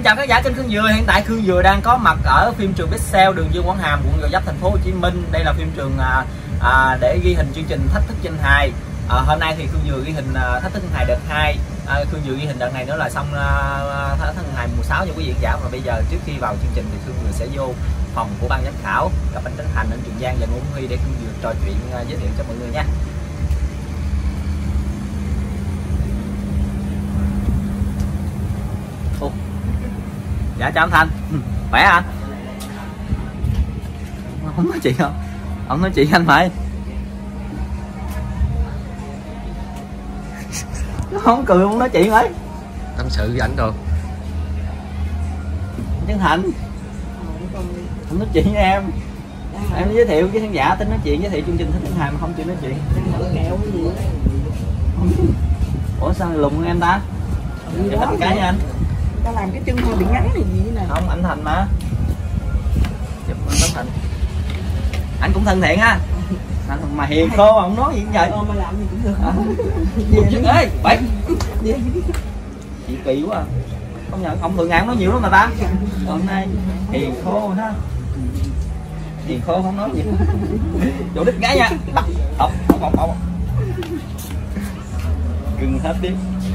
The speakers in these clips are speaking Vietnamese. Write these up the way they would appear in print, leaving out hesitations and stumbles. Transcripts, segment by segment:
chào khán giả kênh Khương Dừa. Hiện tại Khương Dừa đang có mặt ở phim trường Pixel, đường Dương Quảng Hàm, quận Gò Vấp, thành phố Hồ Chí Minh. Đây là phim trường để ghi hình chương trình Thách Thức Danh Hài. Hôm nay thì Khương Dừa ghi hình Thách Thức Danh Hài đợt 2. Khương Dừa ghi hình đợt này nữa là xong Thách Thức Danh Hài mùa 6 cho quý vị khán giả. Và bây giờ trước khi vào chương trình thì Khương Dừa sẽ vô phòng của ban giám khảo, gặp anh Trấn Thành, anh Trường Giang và Ngô Huy để Khương Dừa trò chuyện giới thiệu cho mọi người nha. Dạ chào anh Thành. Khỏe anh? Không nói chuyện không? Không nói chuyện anh phải. Không cười không nói chuyện ấy. Tâm sự với ảnh rồi. Trấn Thành. Không nói chuyện với em. Em giới thiệu với khán giả tính nói chuyện, giới thiệu chương trình Thách Thức Hài mà không chịu nói chuyện. Ủa sao lùn hơn em ta? Chụp hình cái nha anh. Ta làm cái chân hơi bị ngắn này gì nè. Không, anh Thành mà. Chụp Tấn Thành. Anh cũng thân thiện ha. Anh mà hiền khô mà không nói gì cũng vậy. Mà làm gì cũng được. Ê, bảy. Chị kỳ quá. Không nhận ông thường ngày nói nhiều lắm mà ta. Hôm nay hiền khô ha. Hiền khô không nói gì. Chỗ đích gái nha. Không. Cưng hết tiếp.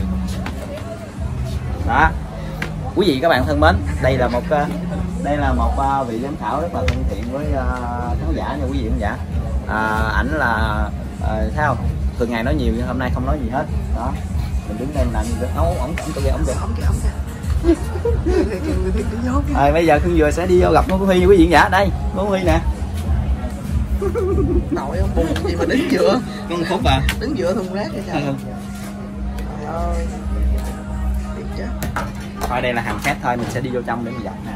Đó. Quý vị các bạn thân mến, đây là một vị giám khảo rất là thân thiện với khán giả nha quý vị khán giả. Ảnh là sao thường ngày nói nhiều nhưng hôm nay không nói gì hết. Đó, mình đứng đây làm gì được. Ổng được. Bây giờ Khương Dừa sẽ đi vô gặp Ngô Huy quý vị khán giả. Đây Ngô Huy nè. Nội ông buồn gì mà đứng giữa. Con Phúc à, đứng giữa thùng rác vậy trời. Trời ơi. Thôi đây là hàng khác thôi, mình sẽ đi vô trong để mình gặp nè.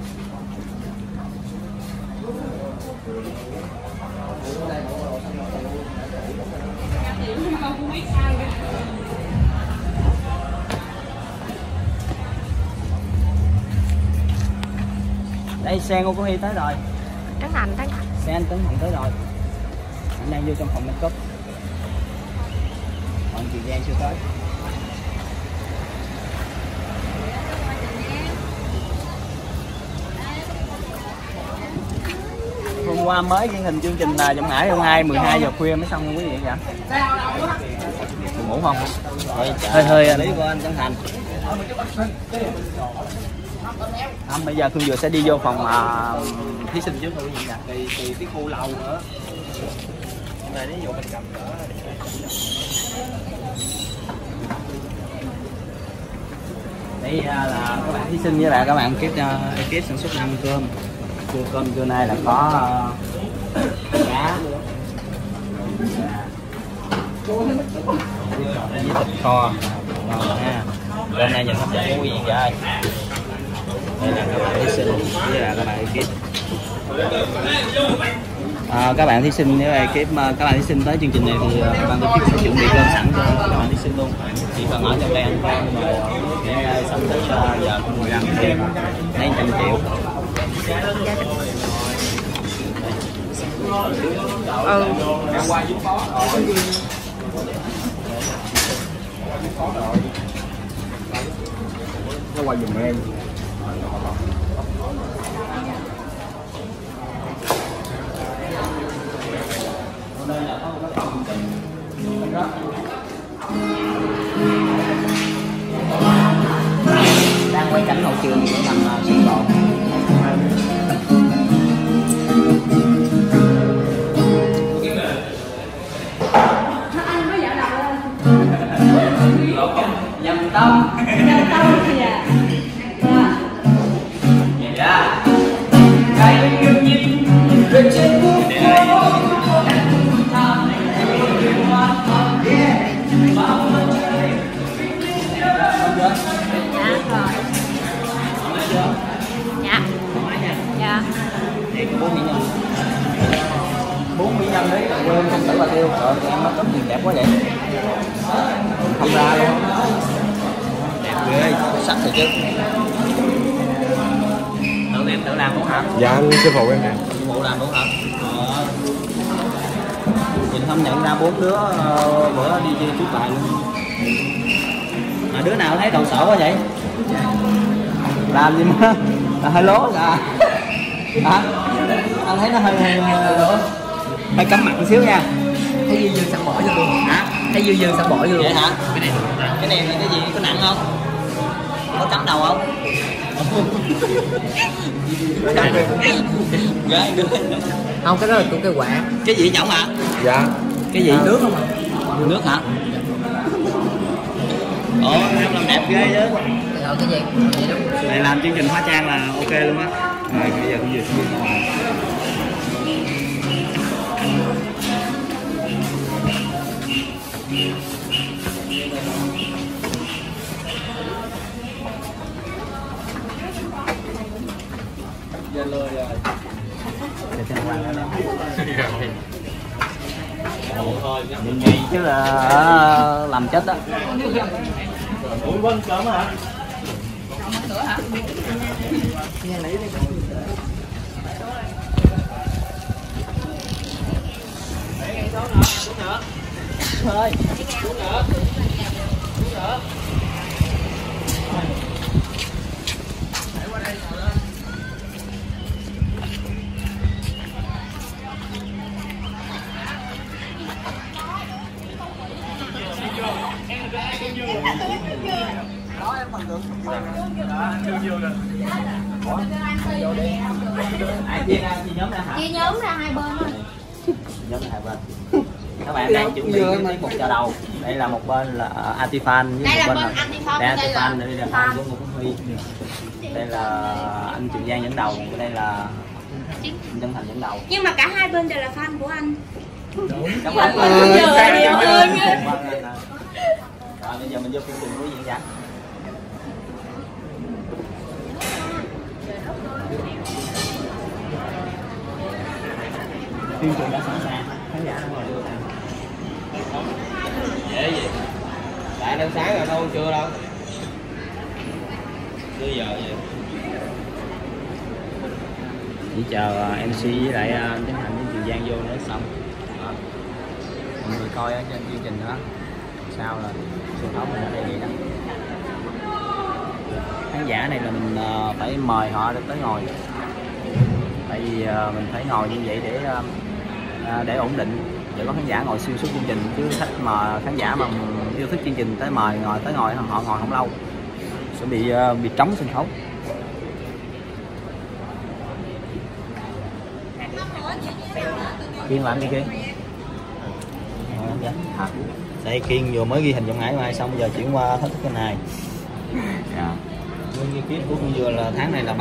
Đây xe Ngô Huy tới rồi. Trấn Thành. Xe anh Trấn Thành tới rồi. Anh đang vô trong phòng make up. Còn chị Giang chưa tới. Hôm qua mới ghi hình chương trình Giọng Hải hôm 12 giờ khuya mới xong luôn quý vị vậy. Buồn ngủ không? Hơi lý của anh Trấn Thành. Bây giờ Khương Dừa sẽ đi vô phòng thí sinh trước thôi quý vị nè. Thì cái khu lầu nữa. Đây ví dụ mình cầm đây là các bạn thí sinh với lại các bạn ekip sản xuất ăn cơm. Trưa nay là có cá với thịt kho ha. Bên này nhìn hấp dẫn quý vị vậy. Đây là các bạn thí sinh với là các bạn ekip. Các bạn thí sinh với ekip, các bạn thí sinh tới chương trình này thì ban tổ chức sẽ chuẩn bị cơm sẵn cho các bạn thí sinh luôn. Chỉ cần ở trong đây ăn cơm rồi để sắp tới giờ 15 triệu lấy 100 triệu. Nó qua giùm em. Đây là có cái phòng đang quay cảnh hậu trường để làm sân độ. Dầm tâm thì à. Dạ. Cái yêu nhìn về trên phố. Dạ. Đây có 4 mỹ nhân. 4 mỹ nhân đấy, quên không tử bà Tiêu. Trời em nó tấm gì đẹp quá vậy. Không ra luôn. Đẹp ghê, sắc rồi chứ. Tự làm đúng hả? Dạ anh sư phụ em nè. Sư phụ làm đúng hả? Nhìn không nhận ra 4 đứa bữa đi chơi trước bài luôn. Mà đứa nào thấy đầu sổ quá vậy? Làm gì mà hơi lố à? Hả? Anh thấy nó hơi cắm mặt một xíu nha. Thấy dư sẵn bỏ cho luôn. Hả? Thấy dư sẵn bỏ cho luôn. Vậy hả? Cái này là cái gì? Có nặng không? Có cắm đầu không? Gái đứa. Không, cái đó là cái quả. Cái gì chồng hả? Dạ. Cái gì? Nước không ạ? Nước hả? Ủa, em làm đẹp ghê chứ. Rồi cái gì? Này làm chương trình hóa trang là ok luôn á. Rồi bây giờ cũng vừa xuống ngoài. Để xem qua đó. Nghĩ chứ là làm chết đó. Ủa Vân cơm hả? Nữa hả? Nghe lấy đi. Xuống nữa. Thôi. Xuống nữa. Xuống nữa. Để qua đây ngồi lên. Đó em phần được. Đó, chưa rồi. Ai chia ra chia nhóm ra hả? Chia nhóm ra hai bên thôi. Nhóm ra hai bên. Các bạn đang chuẩn bị cái tiết mục chào đầu. Đây là một bên là Antifan với Đây một là bên bên là Antifan, đây đây là Antifan, đây là Fan với Ngô Quốc Huy. Đây là anh Trường Giang dẫn đầu, đây là anh Chân Thành dẫn đầu. Nhưng mà cả hai bên đều là fan của anh. Cảm ơn. Nhiều hơn. Rồi bây giờ mình vô phim trường quý vị giả. Phim trường đã sẵn sàng, khán giả đang ngồi đưa nào. Dễ gì? Tại đang sáng rồi đâu, chưa đâu. Chưa giờ vậy. Chỉ chờ MC với lại anh Tiến Hành với Trường Giang vô nữa xong. Đó. Mọi người coi ở trên chương trình đó. Sao là truyền thống mình ở đây vậy đó. Khán giả này là mình phải mời họ để tới ngồi. Tại vì mình phải ngồi như vậy để ổn định, để có khán giả ngồi xuyên suốt chương trình, chứ khách mà khán giả mà yêu thích chương trình tới mời ngồi họ ngồi không lâu sẽ bị trống sân khấu. Kiên làm gì Kiên? Đây Kiên vừa mới ghi hình trong Hải Mai xong, giờ chuyển qua thách thức kênh này. Nguyên ghi kiếp của Kiên vừa là tháng này là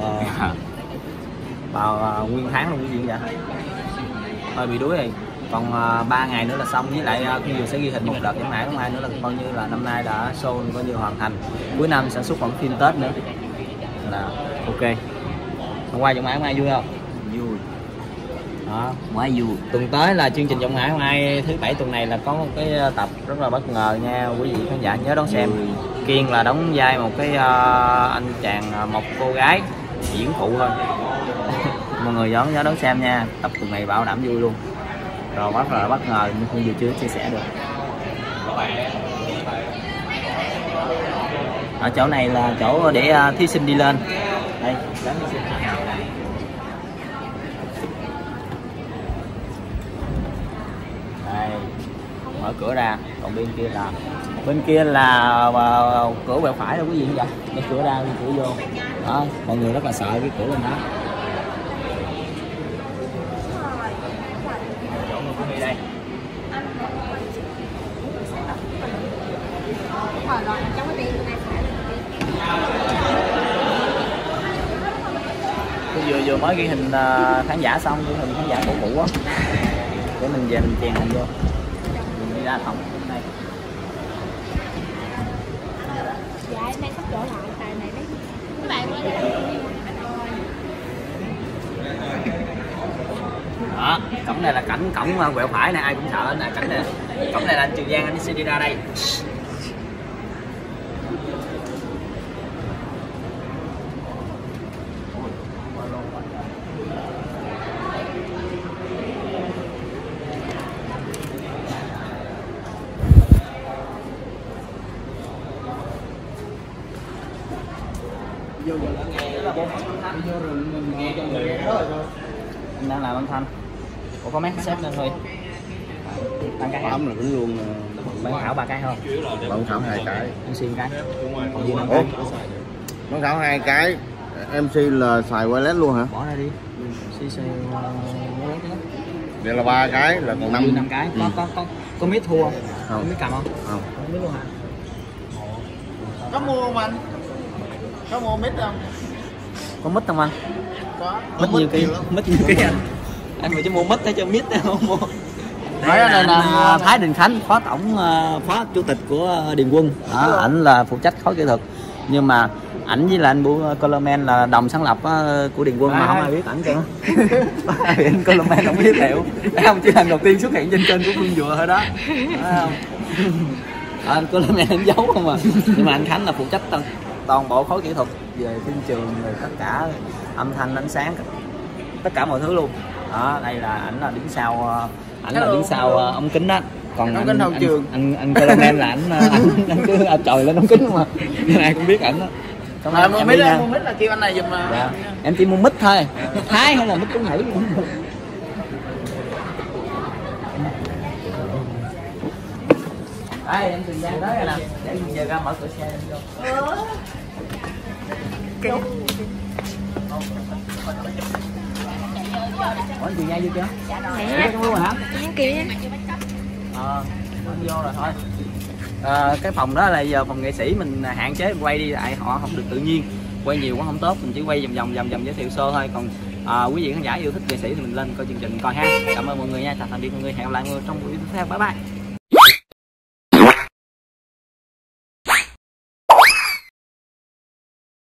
bào nguyên tháng luôn cái gì vậy? Hơi bị đuối rồi. Còn 3 ngày nữa là xong, với lại Kiên vừa sẽ ghi hình một đợt trong Hải mai nữa là coi như là năm nay đã show coi như hoàn thành. Cuối năm sản xuất còn phim Tết nữa là ok. Hôm qua trong Hải mai vui không? Vui. Đó, quá vui. Tuần tới là chương trình Giọng Hải Mai thứ bảy tuần này là có một cái tập rất là bất ngờ nha quý vị khán giả nhớ đón xem. Kiên là đóng vai một cái anh chàng, một cô gái diễn phụ thôi. Mọi người nhớ đón xem nha, tập tuần này bảo đảm vui luôn. Rồi rất là bất ngờ nhưng không vừa chưa chia sẻ được. Ở chỗ này là chỗ để thí sinh đi lên. Đây, thí sinh. Đây, mở cửa ra, còn bên kia là cửa quẹo phải đâu, cái gì vậy? Cái cửa ra, cái cửa vô. Đó, mọi người rất là sợ cái cửa lên đó. Chỗ người cũng đi đây. Tôi vừa mới ghi hình khán giả xong, ghi hình khán giả cũ á, để mình về mình chèn hình vô, mình đi ra phòng đây. Dạ em đang sắp trở lại, tại này đấy các bạn ơi. Đó, cổng này là cổng quẹo phải này, ai cũng sợ nè, cảnh này. Cổng này là anh Trường Giang, anh sẽ đi ra đây. Vô Anh đang làm âm thanh. Ủa có mấy xếp lên thôi. Tăng cái Ấm là cũng luôn. bạn Thảo 3 cái không? Bạn Thảo 2 cái. Anh xin cái. Còn gì nữa Ủa? Bạn Thảo 2 cái. MC là xài wireless luôn hả? bỏ ra đi. CC Vậy là 3 cái là còn 5 cái. Có mít thua không? Không. Có mít cầm không? Không. Không biết luôn hả? Có mua không anh? Có mua mít không? Có mít không anh? Có. Mít nhiều ký, mít nhiều ký anh. Anh phải chứ mua mít hay cho mít không mua. Đây là anh Thái Đình Khánh, phó tổng phó chủ tịch của Điền Quân. Đó, ảnh là phụ trách khối kỹ thuật. Nhưng mà ảnh với là anh Bu Coleman là đồng sáng lập của Điền Quân mà không ai biết ảnh kìa. Anh Coleman không biết liệu. Không, chỉ lần đầu tiên xuất hiện trên kênh của Phương Dừa thôi đó. Không? Anh Coleman anh giấu không à. Nhưng mà anh Khánh là phụ trách toàn bộ khối kỹ thuật về phim trường, rồi tất cả âm thanh, ánh sáng, tất cả mọi thứ luôn. Đó, đây là ảnh là đứng sau, ảnh là đứng sau ống kính đó. Còn ống kính hậu trường. anh Coleman là anh cứ chồi lên ống kính mà nên ai cũng biết ảnh đó. Mua mít là kêu anh này giùm mà. Dạ. Em chỉ mua mít thôi. Thái hay là mít cũng nhảy cũng được. Đây em Trường Giang tới rồi nè. Để giờ ra mở cửa xe em vô. Ủa Trường Giang vô chưa? Nè. Vô luôn hả? Kìa. Vô rồi thôi. Cái phòng đó là giờ phòng nghệ sĩ mình hạn chế quay đi lại họ không được tự nhiên, quay nhiều quá không tốt, mình chỉ quay vòng giới thiệu sơ thôi. Còn quý vị khán giả yêu thích nghệ sĩ thì mình lên coi chương trình coi ha. Cảm ơn mọi người nha, chào tạm biệt mọi người, hẹn gặp lại mọi người trong buổi tiếp theo, bye bye.